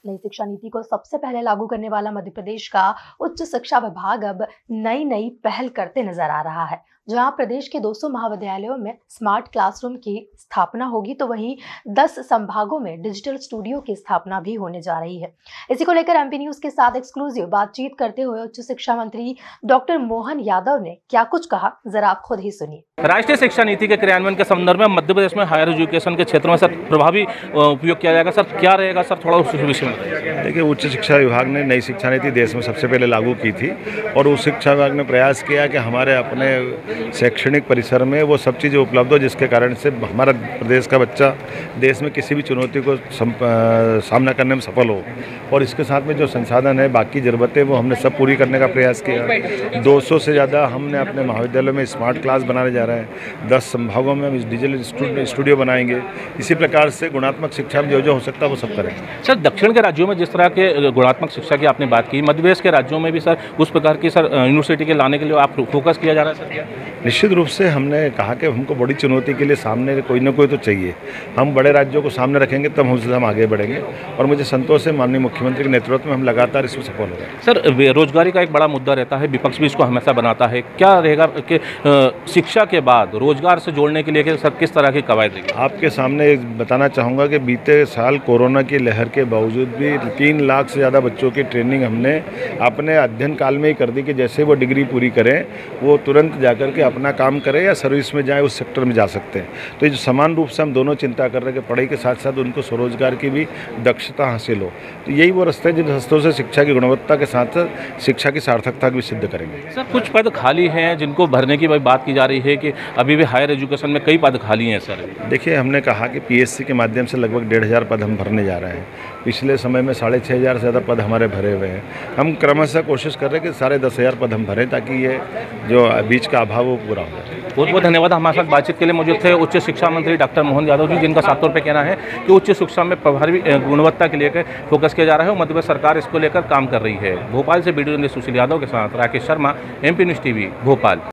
नई शिक्षा नीति को सबसे पहले लागू करने वाला मध्य प्रदेश का उच्च शिक्षा विभाग अब नई पहल करते नजर आ रहा है। जहां प्रदेश के 200 महाविद्यालयों में स्मार्ट क्लासरूम की स्थापना होगी, तो वहीं 10 संभागों में डिजिटल स्टूडियो की स्थापना भी होने जा रही है। इसी को लेकर एमपी न्यूज के साथ एक्सक्लूसिव बातचीत करते हुए उच्च शिक्षा मंत्री डॉक्टर मोहन यादव ने क्या कुछ कहा, जरा आप खुद ही सुनिए। राष्ट्रीय शिक्षा नीति के क्रियान्वयन के संदर्भ में मध्य प्रदेश में हायर एजुकेशन के क्षेत्र में सर प्रभावी उपयोग किया जाएगा। सर क्या रहेगा सर, थोड़ा उस विषय में देखिए, उच्च शिक्षा विभाग ने नई शिक्षा नीति देश में सबसे पहले लागू की थी और उस शिक्षा विभाग ने प्रयास किया कि हमारे अपने शैक्षणिक परिसर में वो सब चीज़ें उपलब्ध हो जिसके कारण से हमारा प्रदेश का बच्चा देश में किसी भी चुनौती को सामना करने में सफल हो। और इसके साथ में जो संसाधन है, बाकी ज़रूरतें, वो हमने सब पूरी करने का प्रयास किया। 200 से ज़्यादा हमने अपने महाविद्यालयों में स्मार्ट क्लास बनाने जा रहे हैं। 10 संभागों में हम डिजिटल स्टूडियो बनाएंगे। इसी प्रकार से गुणात्मक शिक्षा में जो हो सकता है वो सब करेंगे। सर, दक्षिण के राज्यों में जिस तरह के गुणात्मक शिक्षा की आपने बात की, मध्य प्रदेश के राज्यों में भी सर उस प्रकार की सर यूनिवर्सिटी के लाने के लिए आप फोकस किया जा रहा है सर? निश्चित रूप से हमने कहा कि हमको बड़ी चुनौती के लिए सामने कोई ना कोई तो चाहिए। हम बड़े राज्यों को सामने रखेंगे तब हम आगे बढ़ेंगे और मुझे संतोष है माननीय मुख्यमंत्री के नेतृत्व में हम लगातार इसमें सफल हो रहे हैं। सर, बेरोजगारी का एक बड़ा मुद्दा रहता है, विपक्ष भी इसको हमेशा बनाता है। क्या रहेगा कि शिक्षा के बाद रोजगार से जोड़ने के लिए सर किस तरह की कवायद रहेगी? आपके सामने बताना चाहूँगा कि बीते साल कोरोना की लहर के बावजूद भी 3 लाख से ज़्यादा बच्चों की ट्रेनिंग हमने अपने अध्ययन काल में ही कर दी कि जैसे वो डिग्री पूरी करें वो तुरंत जाकर के अपना काम करें या सर्विस में जाएं, उस सेक्टर में जा सकते हैं। तो ये समान रूप से हम दोनों चिंता कर रहे हैं कि पढ़ाई के साथ साथ उनको स्वरोजगार की भी दक्षता हासिल हो। तो यही वो रास्ते हैं जिन रास्तों से शिक्षा की गुणवत्ता के साथ साथ शिक्षा की सार्थकता भी सिद्ध करेंगे। सर, कुछ पद खाली हैं जिनको भरने की बात की जा रही है कि अभी भी हायर एजुकेशन में कई पद खाली हैं सर। देखिए, हमने कहा कि पीएससी के माध्यम से लगभग 1,500 पद हम भरने जा रहे हैं। पिछले समय में 6,500 से ज़्यादा पद हमारे भरे हुए हैं। हम क्रमशः कोशिश कर रहे हैं कि 10,500 पद हम भरें ताकि ये जो बीच का अभाव वो पूरा हो जाए। बहुत बहुत धन्यवाद। हमारे साथ बातचीत के लिए मौजूद थे उच्च शिक्षा मंत्री डॉक्टर मोहन यादव जी, जिनका साफ तौर पे कहना है कि उच्च शिक्षा में प्रभावी गुणवत्ता के लिए फोकस किया जा रहा है और मध्य प्रदेश सरकार इसको लेकर काम कर रही है। भोपाल से वीडियो जर्नलिस्ट सुशील यादव के साथ Rakesh Sharma, MP news TV, Bhopal.